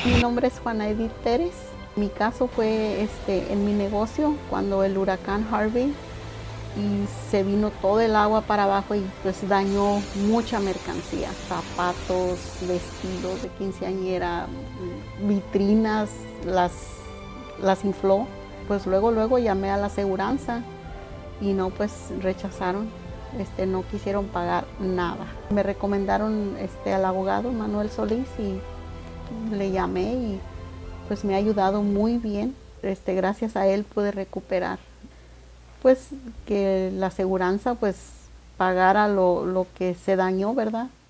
Mi nombre es Juana Pérez. Mi caso fue en mi negocio cuando el huracán Harvey y se vino todo el agua para abajo y pues dañó mucha mercancía, zapatos, vestidos de quinceañera, vitrinas, las infló. Pues luego llamé a la aseguranza y no, pues rechazaron, no quisieron pagar nada. Me recomendaron al abogado Manuel Solis y le llamé y pues me ha ayudado muy bien. Gracias a él pude recuperar, pues que la aseguranza pues pagara lo que se dañó, ¿verdad?